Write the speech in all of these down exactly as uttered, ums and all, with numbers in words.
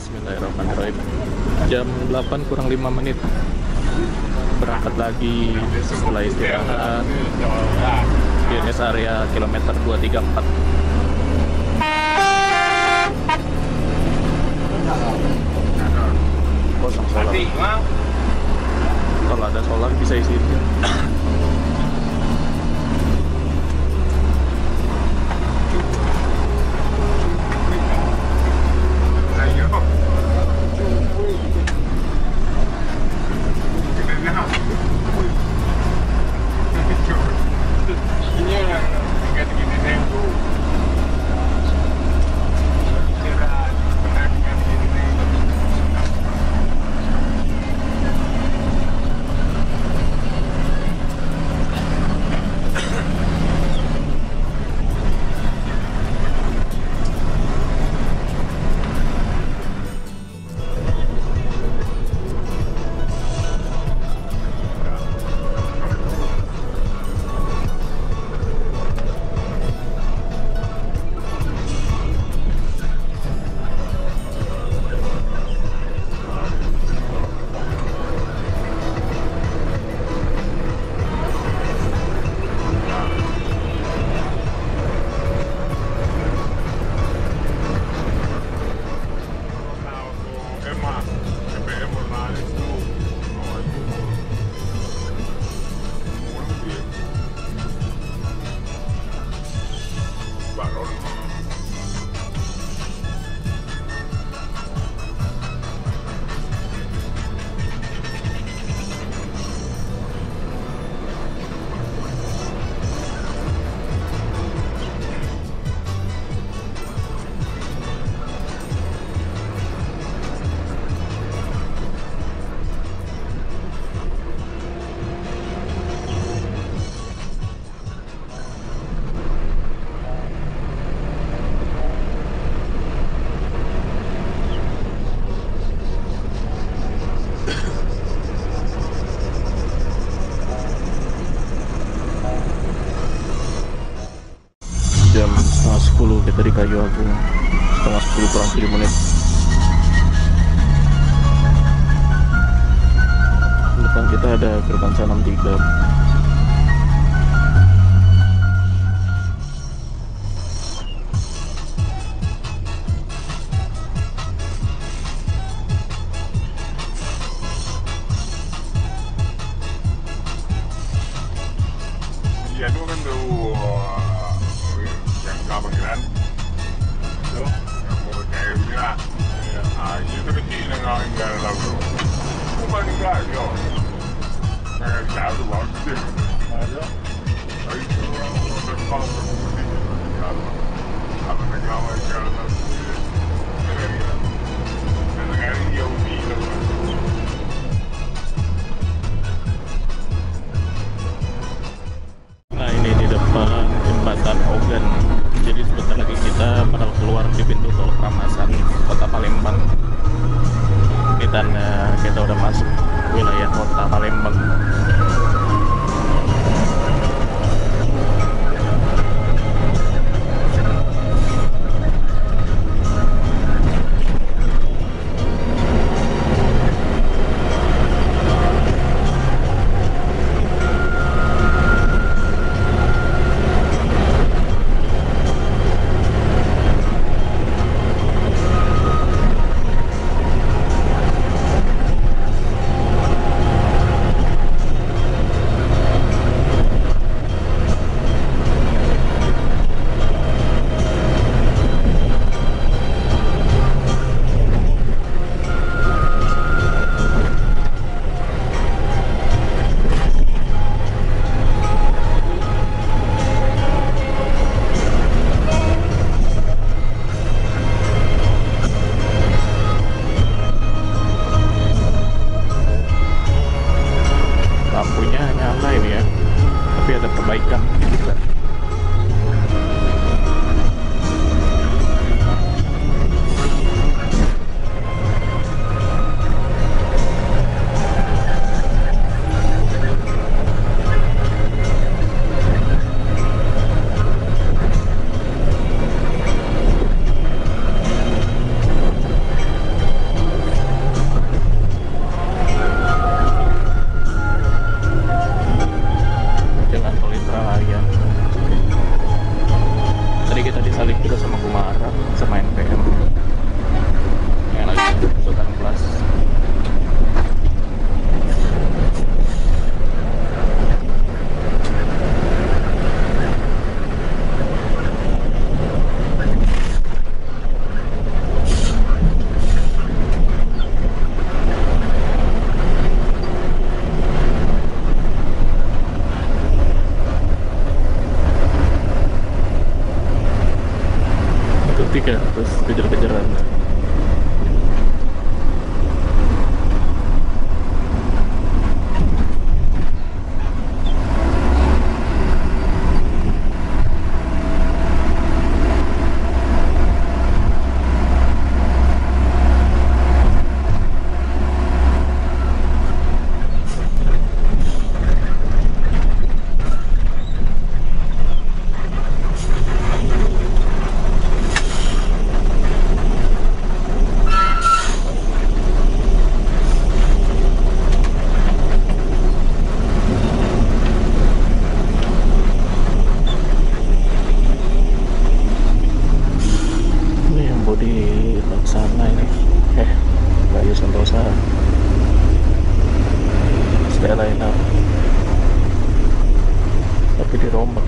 Bismillahirrahmanirrahim. Jam delapan kurang lima menit berangkat lagi setelah istirahat di rest area kilometer dua tiga empat. Kosong solar. Kalau ada solar bisa isi. Jam setengah sepuluh kita di Kayu Agung, setengah sepuluh kurang tujuh menit. Depan kita ada gerbang C enam tiga. Iya itu kan tuh yang kabangan tuh yang mau kayak gini lah. Ah itu kecil yang enggak ada lalu. Bukan enggak yo. Kayak jauh banget sih. Ada. Itu kalau berkumpul kalau apa negara kalau negara yang di Nah ini di depan jembatan Ogan. Jadi sebentar lagi kita bakal keluar di pintu tol Kramasan, Kota Palembang. Ini tanda kita udah masuk wilayah Kota Palembang. tadi kita disalip juga sama Gumarang sama N P M yang lagi Sultan Plus. Tiga terus kejar-kejaran. Tapi dirombak.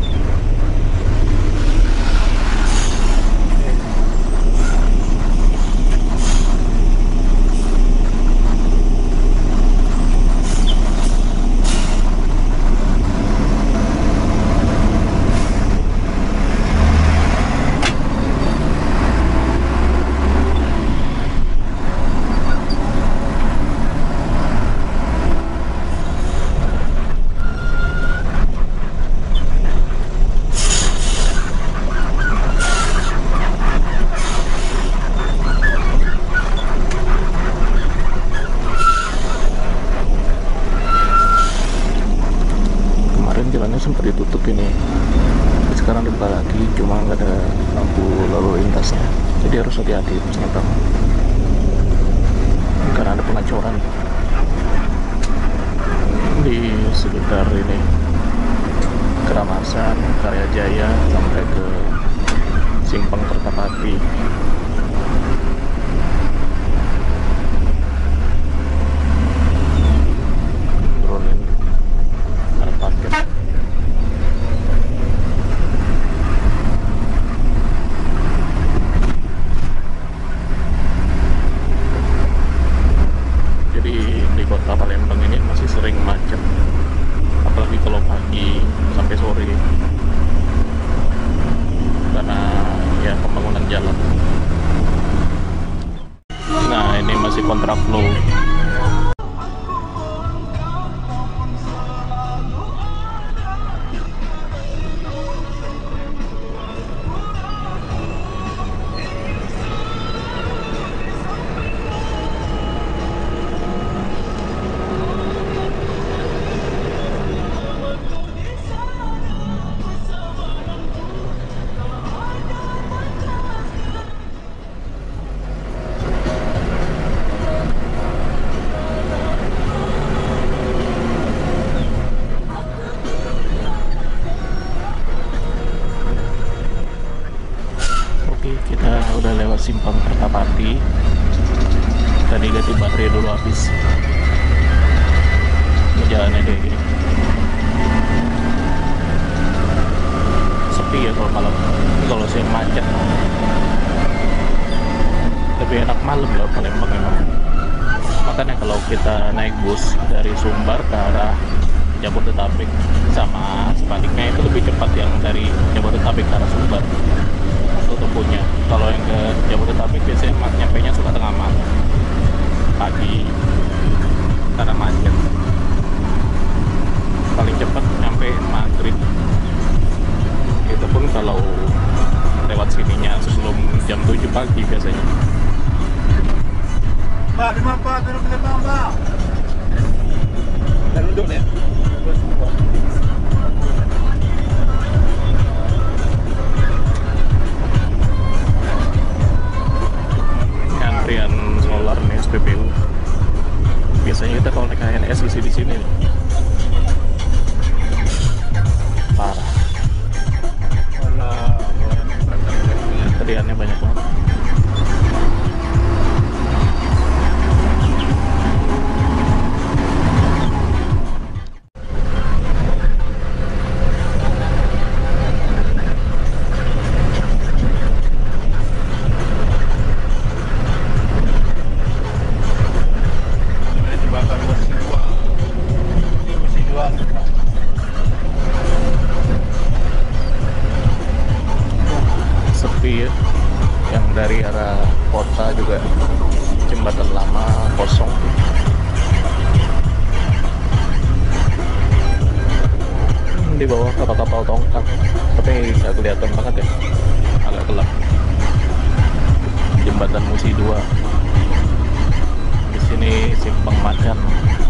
Jalannya sempat ditutup ini, tapi sekarang dibuka lagi, cuma nggak ada lampu lalu lintasnya, jadi harus hati-hati pas nyebrang karena ada pengacoran di sekitar ini, Keramasan, Karya Jaya sampai ke Simpang Kertapati. Turunin ada parkir. Kota Palembang ini masih sering macet, apalagi kalau pagi sampai sore karena ya pembangunan jalan. Nah, ini masih kontraflow. Kita udah lewat Simpang Kertapati. Tadi ganti baterai dulu habis. Jalannya kayak gini. Sepi ya kalau malam. Kalau siang macet. Lebih enak malam loh Palembang memang. Makanya kalau kita naik bus dari Sumbar ke arah Jabodetabek sama sebaliknya itu lebih cepat yang dari Jabodetabek ke arah Sumbar tempuhnya. Kalau yang ke Jabodetabek biasanya nyampe nya suka tengah malam pagi karena macet. Paling cepat nyampe maghrib, itu pun kalau lewat sininya sebelum jam tujuh pagi biasanya. Pak, lima Pak, duduk di depan Pak. Dan duduk ya. Antrian solar nih S P B U. Biasanya kita kalau naik H N S isi di sini. Parah. antriannya banyak banget. Sepi ya, yang dari arah kota juga jembatan lama kosong. Di bawah kapal-kapal tongkang, tapi nggak kelihatan banget ya, agak gelap. Jembatan Musi dua. Di sini simpang macan.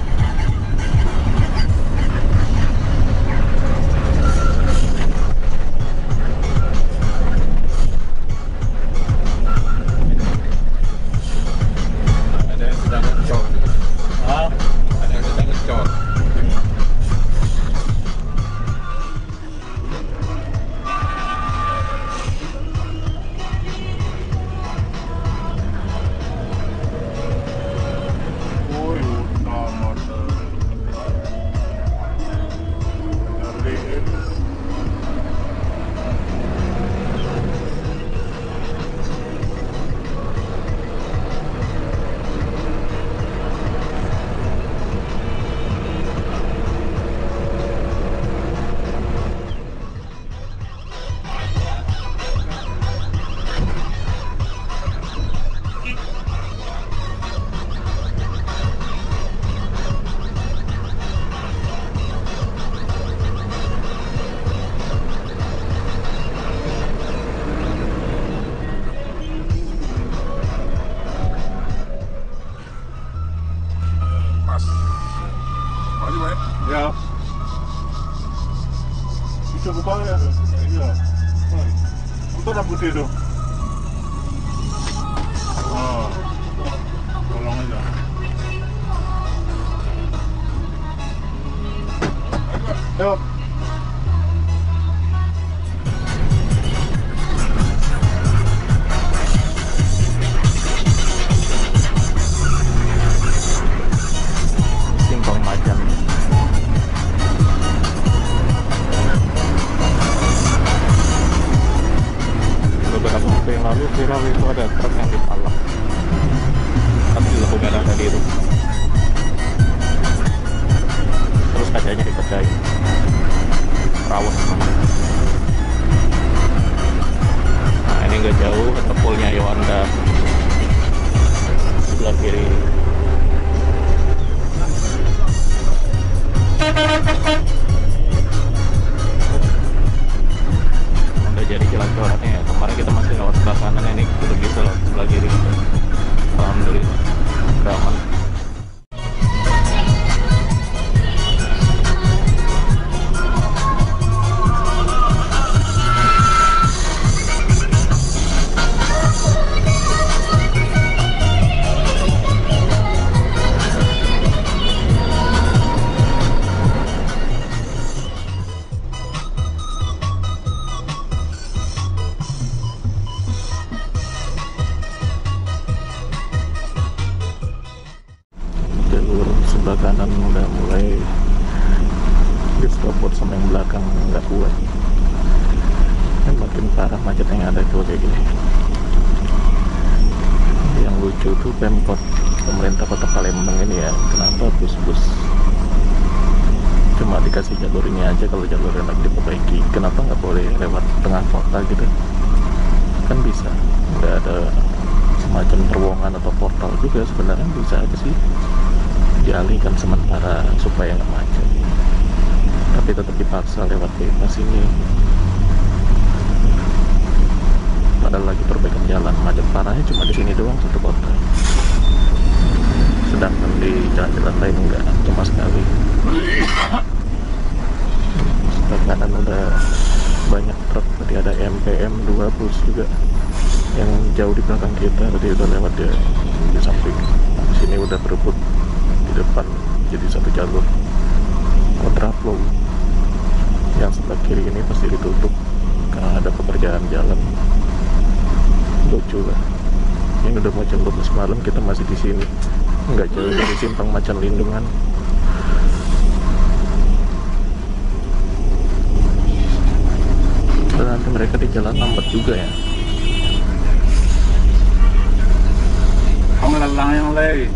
Ya. Bisa buka ya? Iya. Untuk apa putih itu? Ah. Tolong aja. Ayo. Simpang Macan. Beberapa waktu yang lalu viral itu ada truk yang dipalak pas di lampu merah tadi itu, terus kacanya dipecahin, rawat semua. Nah ini nggak jauh ke tepulnya Yowanda sebelah kiri. Udah jadi jalan coraknya ya. Kemarin kita masih lewat sebelah kanan, ini udah bisa lewat sebelah kiri. Alhamdulillah udah aman. Sebelah kanan udah mulai discopot sama yang belakang nggak kuat, dan makin parah macet yang ada tuh kayak gini. Yang lucu tuh Pemkot pemerintah Kota Palembang ini ya, kenapa bus-bus cuma dikasih jalur ini aja kalau jalurnya lagi diperbaiki, kenapa nggak boleh lewat tengah kota gitu? Kan bisa, nggak ada semacam terowongan atau portal juga, sebenarnya bisa aja sih dialihkan sementara supaya nggak macet, tapi tetap dipaksa lewat bebas ini. Padahal lagi perbaikan jalan, macet parahnya cuma di sini doang satu kota, sedangkan di jalan-jalan lain enggak, cuma sekali. Sebelah kanan udah banyak truk, tadi ada M P M dua bus juga yang jauh di belakang kita, tadi udah lewat dia di samping. Di sini udah berebut di depan jadi satu jalur kontraflow. Yang sebelah kiri ini pasti ditutup karena ada pekerjaan jalan. udah mau jam dua belas malam, kita masih di sini, nggak jauh dari simpang Macan Lindungan. Dan nanti mereka di jalan lambat juga ya. Không là lang lagi.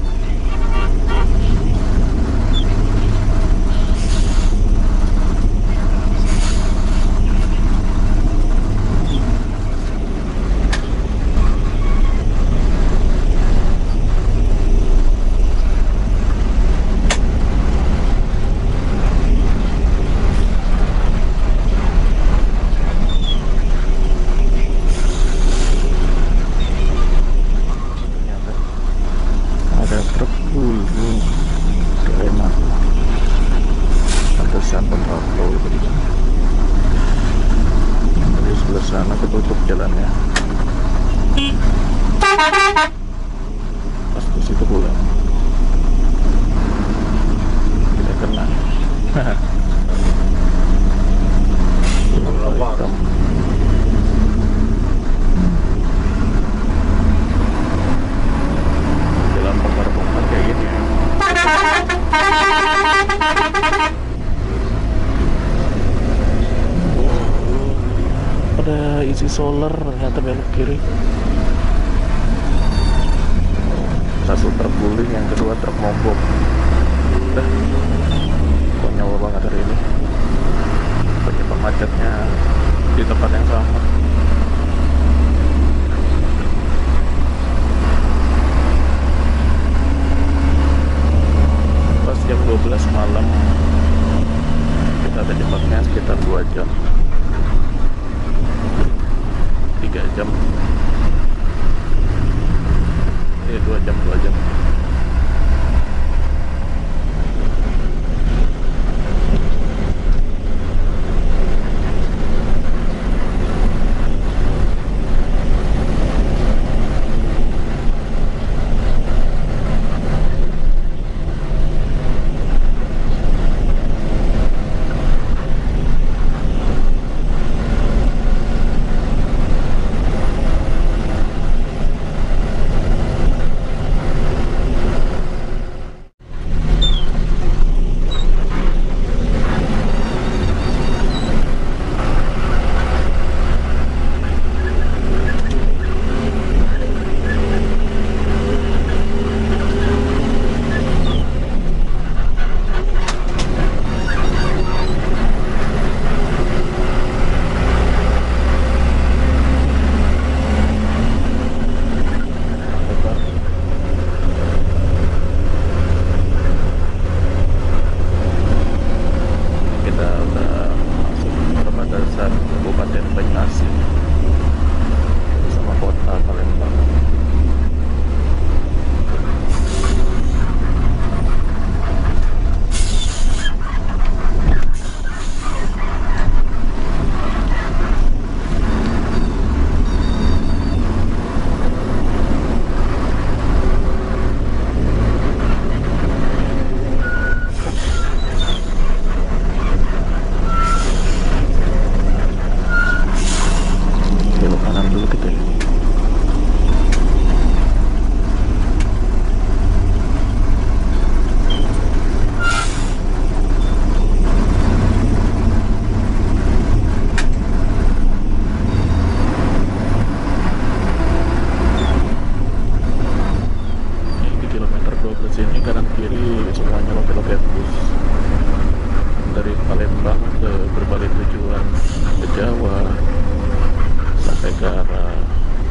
Sana ketutup jalannya, pas di situ pula kita kena hitam. Jalan bongkar-bongkar kayak gini ya. Ada isi solar, ternyata belok kiri. Satu truk guling, yang kedua truk mogok. Udah konyol banget hari ini. Penyebab macetnya di tempat yang sama. Pas jam dua belas malam kita terjebaknya sekitar dua jam, tiga jam, ya dua jam dua jam. Jawa sampai ke arah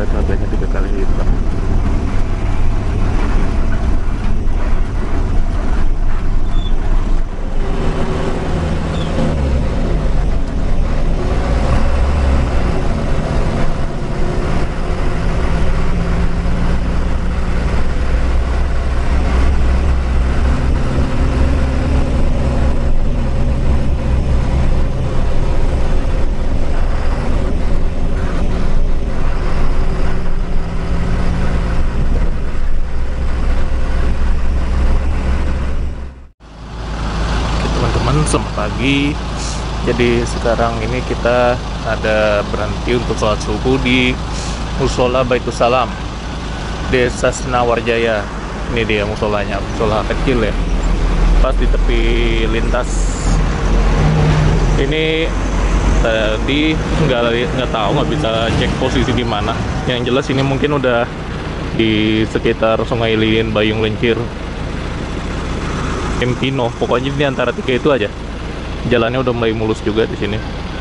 kita cabainya tiga kali lipat. Selamat pagi. Jadi sekarang ini kita ada berhenti untuk sholat subuh di Musola Baitus Salam, Desa Senawarjaya. Ini dia musolanya, musola kecil ya, pas di tepi lintas. Ini tadi nggak nggak tahu, nggak bisa cek posisi di mana. Yang jelas ini mungkin udah di sekitar Sungai Lilin, Bayung Lencir, Empino, pokoknya di antara tiga itu aja. Jalannya udah mulai mulus juga di sini.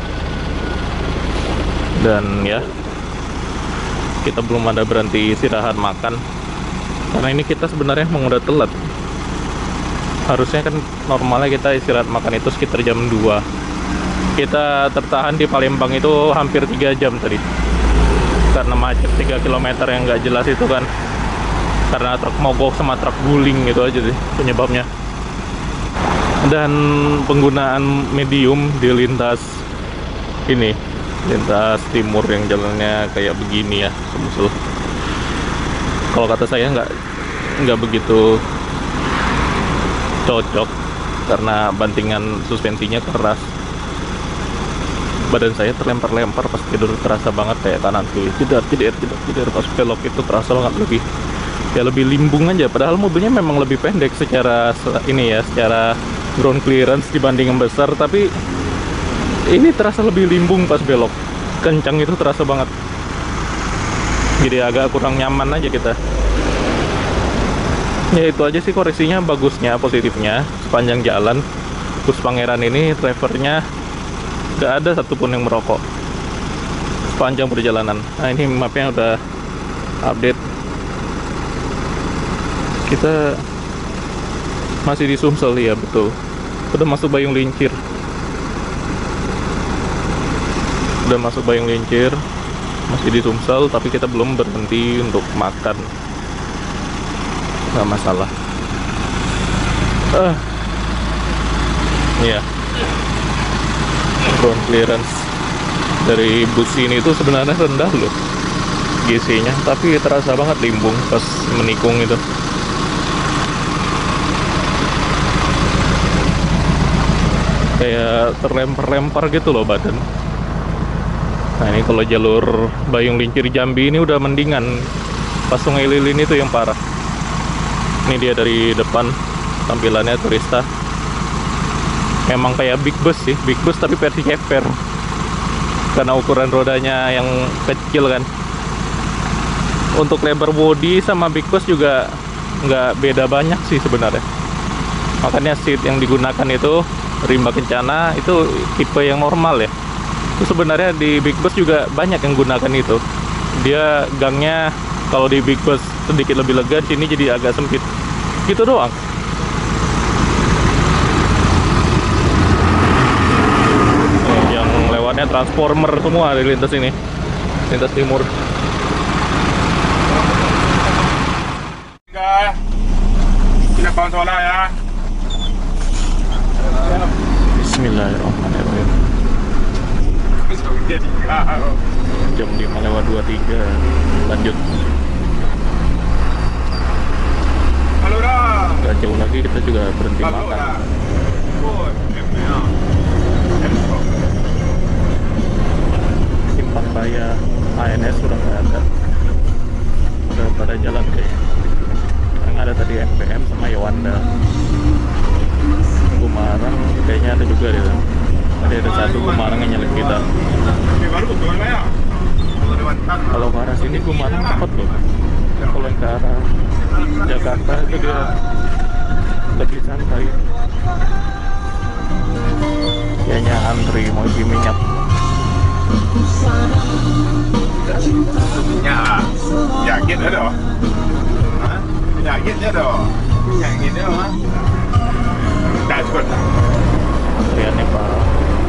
Dan ya, kita belum ada berhenti istirahat makan. Karena ini kita sebenarnya emang udah telat. Harusnya kan normalnya kita istirahat makan itu sekitar jam dua. Kita tertahan di Palembang itu hampir tiga jam tadi. Karena macet tiga kilometer yang nggak jelas itu kan. Karena truk mogok sama truk guling gitu aja sih penyebabnya. Dan penggunaan medium di lintas ini, lintas timur yang jalannya kayak begini ya, semusul. Kalau kata saya nggak nggak begitu cocok karena bantingan suspensinya keras. Badan saya terlempar-lempar pas tidur, terasa banget kayak kanan kiri, tidak tidak tidak tidak pas belok itu terasa banget lebih ya lebih limbung aja. Padahal mobilnya memang lebih pendek secara ini ya, secara ground clearance dibanding yang besar, tapi ini terasa lebih limbung pas belok. Kencang itu terasa banget. Jadi agak kurang nyaman aja kita. Ya itu aja sih koreksinya, bagusnya, positifnya sepanjang jalan Bus Pangeran ini drivernya gak ada satupun yang merokok sepanjang perjalanan. Nah ini mapnya udah update. Kita masih di Sumsel ya, betul. Udah masuk Bayung Lincir. Udah masuk Bayung Lincir. Masih di Sumsel, tapi kita belum berhenti untuk makan. Nggak masalah. Ah, iya. Ground clearance dari bus ini itu sebenarnya rendah loh G C-nya, tapi terasa banget limbung pas menikung itu. Kayak terlempar-lempar gitu loh badan. Nah ini kalau jalur Bayung Lincir Jambi ini udah mendingan. Pas Sungai Lilin itu yang parah. Ini dia dari depan tampilannya Turista. Memang kayak big bus sih, big bus tapi versi ceper. Karena ukuran rodanya yang kecil kan. Untuk lebar bodi sama big bus juga nggak beda banyak sih sebenarnya. Makanya seat yang digunakan itu rimba kencana itu tipe yang normal ya. Itu sebenarnya di big bus juga banyak yang gunakan itu. Dia gangnya kalau di big bus sedikit lebih lega, sini jadi agak sempit. Gitu doang. Nih, yang lewatnya transformer semua di lintas ini. Lintas timur. Tidak kontrola ya. Bismillahirrahmanirrahim. Jam lima lewat dua puluh tiga. Lanjut. Gak jauh lagi kita juga berhenti makan. Simpang Raya A N S sudah nggak ada. Udah pada jalan kayaknya. Yang ada tadi M P M sama Yowanda. Gumarang kayaknya ada juga deh. Tadi ada satu Gumarang yang nyelip kita. Kalau ke arah sini Gumarang cepat loh. Kalau yang ke arah Jakarta itu dia lebih santai. Kayaknya antri mau isi minyak. Ya. Penyakit ada? Hah? Penyakit ada? Penyakit ada mah? Tak cukup. Antriannya parah.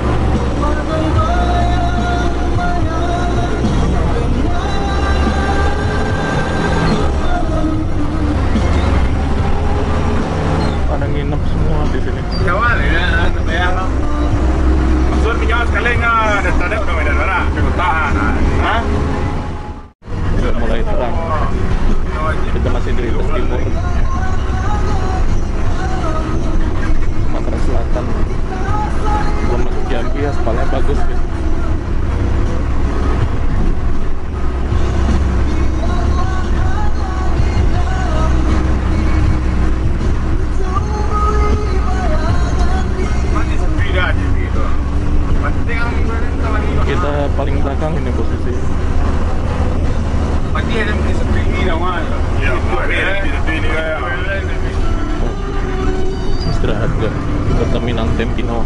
Pada nginep semua di sini. Jawab ya, bayar lo. Maksud pinjam sekali nggak? Dan tadi udah Medan Barat, Kekutaan. Hah? Sudah mulai terang. Kita masih di Lintas Timur, Sumatera Selatan. Belum masuk Jambi, aspalnya bagus gitu. Kita paling belakang ini posisi. Istirahat ke ke Terminal Tempino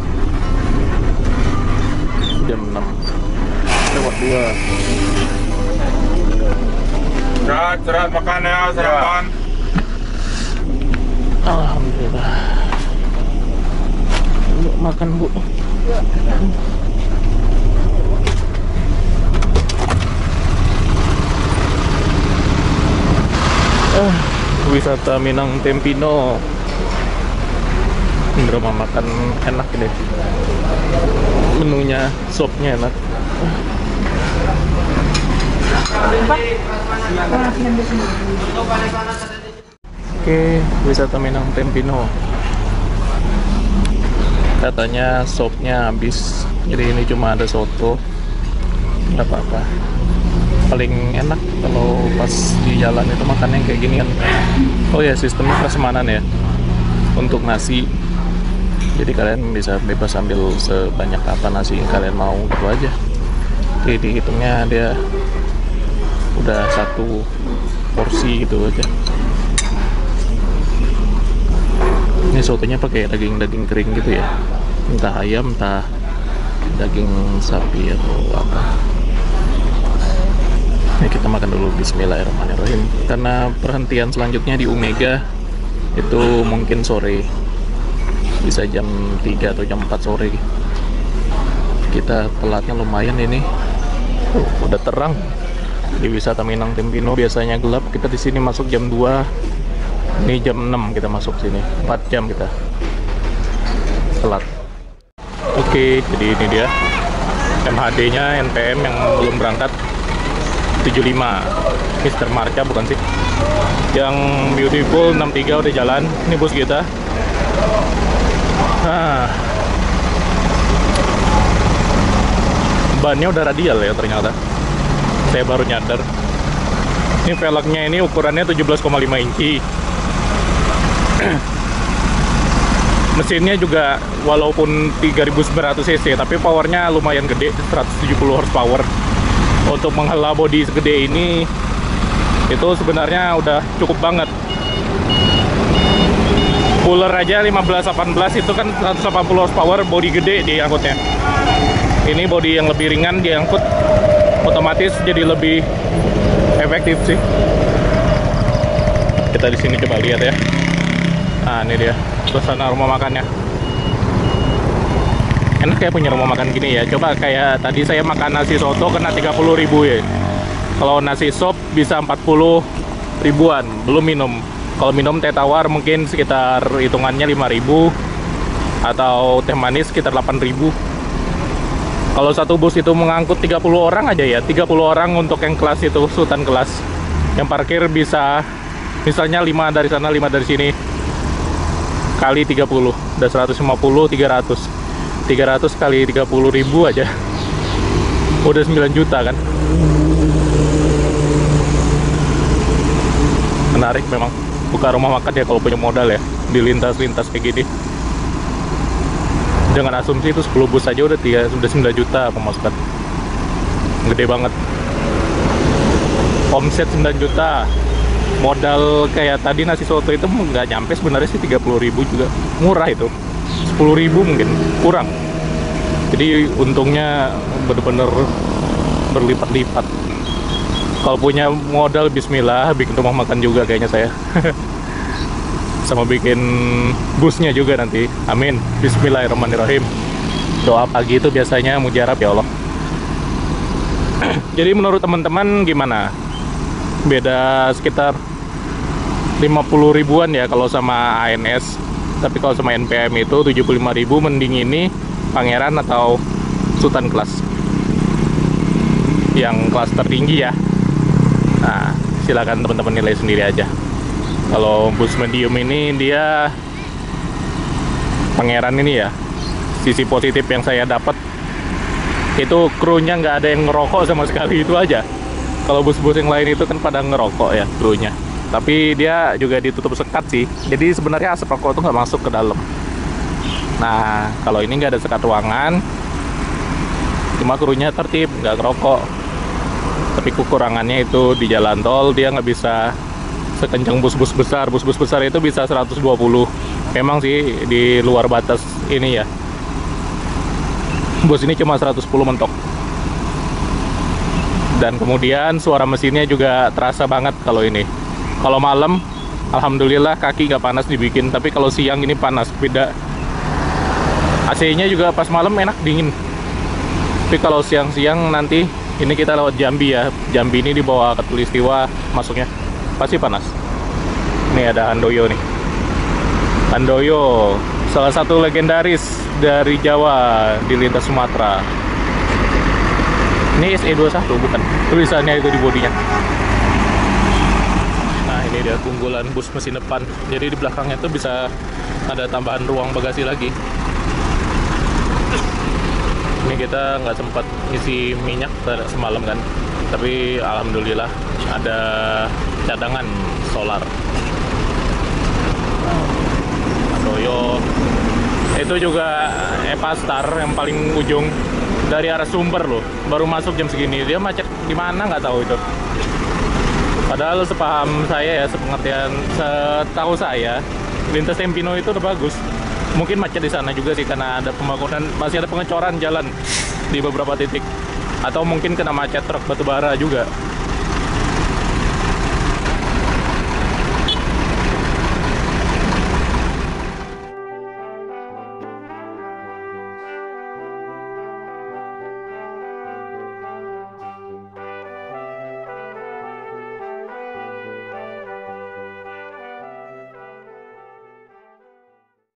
jam enam lewat dua. Cerat, cerat makan ya, sarapan. Alhamdulillah. Yuk makan Bu. Uh, wisata Minang Tempino. Ini rumah makan enak ini. Menunya, sopnya enak. Oke, wisata Minang Tempino. Katanya sopnya habis, jadi ini cuma ada soto. Nggak apa-apa. Paling enak kalau pas di jalan itu makan yang kayak gini kan. Oh ya, sistemnya prasmanan ya untuk nasi, jadi kalian bisa bebas ambil sebanyak apa nasi yang kalian mau gitu aja. Jadi dihitungnya dia udah satu porsi gitu aja. Ini sotonya pakai daging-daging kering gitu ya, entah ayam entah daging sapi atau apa. Ini kita makan dulu, bismillahirrahmanirrahim. Karena perhentian selanjutnya di Omega itu mungkin sore, bisa jam tiga atau jam empat sore. Kita telatnya lumayan ini. Uh, udah terang. Di wisata Minang Tempino biasanya gelap, kita di sini masuk jam dua. Ini jam enam kita masuk sini. empat jam kita. Telat. Oke, jadi ini dia M H D-nya N P M yang belum berangkat. tujuh puluh lima Mister Marca bukan sih. Yang Beautiful enam puluh tiga udah jalan. Ini bus kita. Nah, bannya udah radial ya ternyata. Saya baru nyadar. Ini velgnya ini ukurannya tujuh belas koma lima inci. Mesinnya juga walaupun tiga ribu sembilan ratus cc, tapi powernya lumayan gede, seratus tujuh puluh horsepower. Untuk menghela bodi segede ini itu sebenarnya udah cukup banget. Cooler aja lima belas delapan belas itu kan seratus delapan puluh horsepower, bodi gede diangkutnya. Ini bodi yang lebih ringan diangkut, otomatis jadi lebih efektif sih. Kita di sini coba lihat ya. Nah, ini dia suasana rumah makannya. Enak ya punya rumah makan gini ya. Coba kayak tadi saya makan nasi soto kena tiga puluh ribu ya. Kalau nasi sop bisa empat puluh ribuan, belum minum. Kalau minum teh tawar mungkin sekitar hitungannya lima ribu, atau teh manis sekitar delapan ribu. Kalau satu bus itu mengangkut tiga puluh orang aja ya, tiga puluh orang untuk yang kelas itu, sultan kelas. Yang parkir bisa misalnya lima dari sana, lima dari sini. Kali tiga puluh, udah seratus lima puluh, tiga ratus. tiga ratus kali tiga puluh ribu aja udah sembilan juta kan. Menarik memang buka rumah makan ya kalau punya modal ya, di lintas-lintas kayak gini. Jangan asumsi itu sepuluh bus aja udah tiga, udah sembilan juta pemasukan. Gede banget. Omset sembilan juta. Modal kayak tadi nasi soto itu nggak nyampe sebenarnya sih, tiga puluh ribu juga murah itu. sepuluh ribu mungkin kurang. Jadi untungnya bener-bener berlipat-lipat. Kalau punya modal bismillah bikin rumah makan juga kayaknya saya. Sama bikin busnya juga nanti. Amin. Bismillahirrahmanirrahim. Doa pagi itu biasanya mujarab ya Allah. Jadi menurut teman-teman gimana? Beda sekitar lima puluh ribuan ya kalau sama A N S. Tapi kalau sama N P M itu tujuh puluh lima ribu, mending ini Pangeran atau Sultan kelas. Yang kelas tertinggi ya. Nah, silakan teman-teman nilai sendiri aja. Kalau bus medium ini dia Pangeran ini ya, sisi positif yang saya dapat itu krunya nggak ada yang ngerokok sama sekali, itu aja. Kalau bus-bus yang lain itu kan pada ngerokok ya krunya, tapi dia juga ditutup sekat sih, jadi sebenarnya asap rokok itu nggak masuk ke dalam. Nah, kalau ini nggak ada sekat ruangan, cuma krunya tertib, nggak ngerokok. Tapi kekurangannya itu di jalan tol dia nggak bisa sekencang bus-bus besar. Bus-bus besar itu bisa seratus dua puluh. Memang sih di luar batas ini ya. Bus ini cuma seratus sepuluh mentok. Dan kemudian suara mesinnya juga terasa banget kalau ini. Kalau malam, alhamdulillah kaki nggak panas dibikin. Tapi kalau siang ini panas, beda. A C-nya juga pas malam enak dingin. Tapi kalau siang-siang nanti, ini kita lewat Jambi ya. Jambi ini di bawah Katulistiwa masuknya. Pasti panas. Ini ada Handoyo nih. Handoyo, salah satu legendaris dari Jawa di lintas Sumatera. Ini S E dua puluh satu bukan? Tulisannya itu di bodinya. Nah, ini dia keunggulan bus mesin depan. Jadi di belakangnya tuh bisa ada tambahan ruang bagasi lagi. Ini kita nggak sempat isi minyak semalam kan, tapi alhamdulillah ada cadangan solar. Handoyo itu juga Epastar yang paling ujung dari arah Sumber loh, baru masuk jam segini. Dia macet di mana nggak tahu itu. Padahal sepaham saya ya, sepengertian setahu saya lintas Tempino itu udah bagus. Mungkin macet di sana juga sih karena ada pembangunan, masih ada pengecoran jalan di beberapa titik. Atau mungkin kena macet truk batubara juga.